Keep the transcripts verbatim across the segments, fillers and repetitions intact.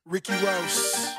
Ricky Ross,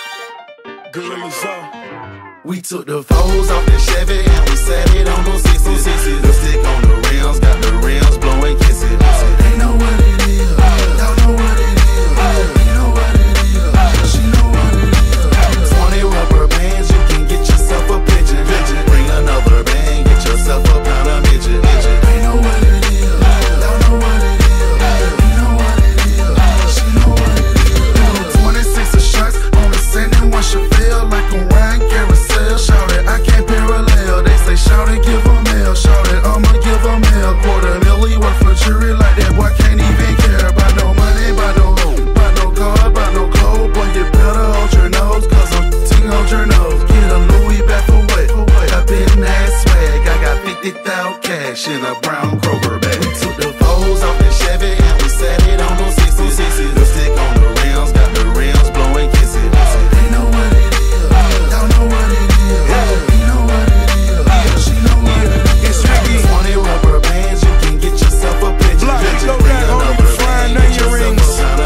Gorilla Zoe. We took the foes off the Chevy and we sat it on those sixes. Lipstick on the rims, got the rims blowing kisses. They know what it is, y'all know what it is. We know what it is, she know what it is. Twenty rubber bands, you can get yourself a pigeon. Bring another band, get yourself a pound of midget. They know what it is, y'all know what it is. We know what it is, she know what it is. Twenty-six of shots on the scent and one should feel like a wine carousel. Shout it, I can't parallel. They say shout it, give a mail. Shout it, I'ma give a mail. Quarter milli worth for jury like that. Boy can't even care about no money, about no hoe, about no car, about no clothes. Boy, you better hold your nose, cause I'm ting hold your nose. Get a Louis back for what? Up in that swag. I got fifty thousand cash in a brown Kroger bag. We took the foes off the Chevy and we sat it on those sixes. Lipstick on the rims, got the rims blowing kisses. They know what it is, y'all know what it is. We know what it is, she know what it is. Twenty rubber bands, you can get yourself a picture. Block, go down, homie, you flying on your rings.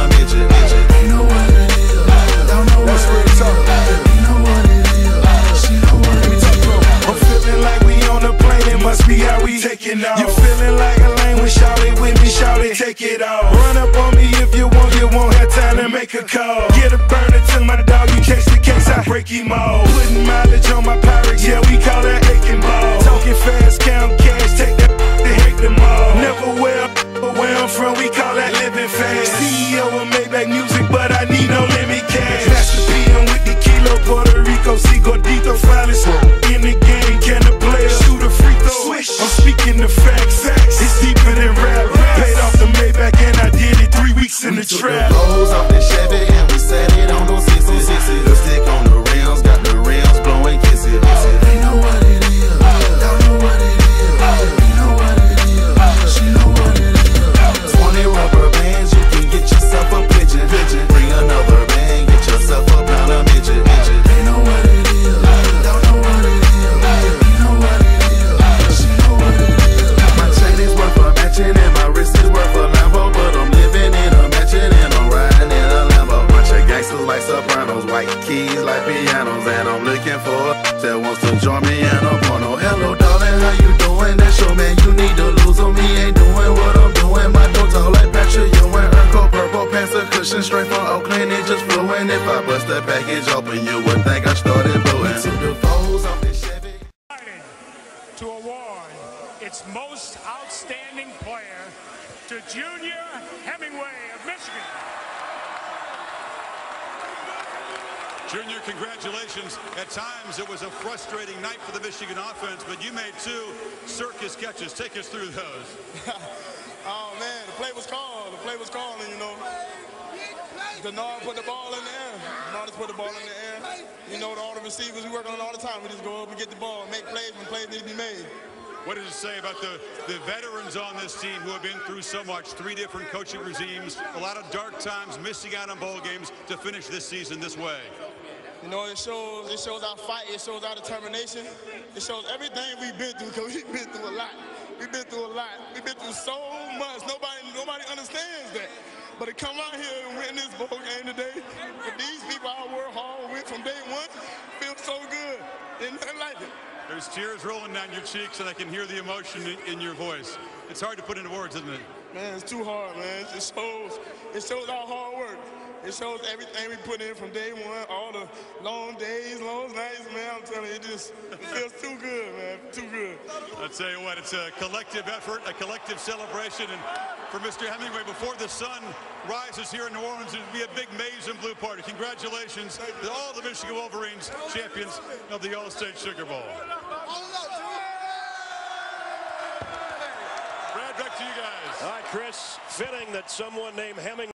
They know what it is, y'all know what That's it real is. talk. We know what it is, she know what it is. I'm feeling like we on a plane, it must be how we taking off. You feeling like a lane when shout it with me, shout it, take it off. Run up on me if you want, you won't have time to make a call. Get a burner to my dog, you catch the case, I break him off. Putting mileage on my Pyrex, yeah, we call that aching ball. Talking fast, count cash, take that to hate them all. Never wear but where I'm from, we call that living fast. C E O of Maybach Music, but I need no limit cash. Master P M with the kilo, Puerto Rico, see Gordito Flawless. In the game, can the player shoot a free throw? I'm speaking the facts, it's deeper than rap. Paid off the Maybach and I did it three weeks in the trap. Foes off the Chevy and we sat it on those sixes. Lipstick on the rims, got the rims blowing kisses. They know what it is, y'all know what it is. We know what it is, she know what it is. Twenty rubber bands, you can get yourself a pigeon. Bring another band, get yourself a pound of midget. They know what it is, y'all know what it is. We know what it is, she know what it is. My chain is worth a matching and my wrist is worth a Lambo, but I'm living in a mansion and I'm riding in a Lambo. Bunch of gangsters like sopranos, white keys like pianos, and I'm looking for a that wants to join me in a porno. Hello darling, how you doing? That's your man, you need to lose on me. Ain't doing what I'm doing, my don't talk like Patrick Ewing. Urkel, purple pants, a cushion straight from Oakland, it just fluent. If I bust the package open, you would think I started blowing. We took the foes off the Chevy To award its most outstanding player to Junior Hemingway of Michigan. Junior, congratulations. At times it was a frustrating night for the Michigan offense, but you made two circus catches. Take us through those. Oh man, the play was called. The play was called, and you know, Denard put the ball in the air. Denard just put the ball in the air. You know, all the receivers, we work on it all the time. We just go up and get the ball and make plays when plays need to be made. What does it say about the, the veterans on this team who have been through so much, three different coaching regimes, a lot of dark times, missing out on bowl games to finish this season this way? You know, it shows, it shows our fight, it shows our determination. It shows everything we've been through, because we've been through a lot. We've been through a lot. We've been through so much. Nobody, nobody understands that. But to come out here and win this bowl game today, with these people I work hard with from day one, feels so good. There's nothing like it. There's tears rolling down your cheeks, and I can hear the emotion in your voice. It's hard to put into words, isn't it? Man, it's too hard, man. It just shows, it shows our hard work. It shows everything we put in from day one, all the long days, long nights, man. I'm telling you, it just it feels too good, man, too good. I'll tell you what, it's a collective effort, a collective celebration, and for Mister Hemingway, before the sun rises here in New Orleans, it'll be a big maize and blue party. Congratulations to all the Michigan Wolverines, champions of the All-State Sugar Bowl. Brad, back to you guys. All right, Chris, fitting that someone named Hemingway